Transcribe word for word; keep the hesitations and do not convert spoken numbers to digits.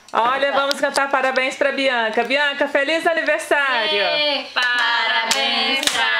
Olha, vamos cantar parabéns pra Bianca. Bianca, feliz aniversário! Ei, parabéns pra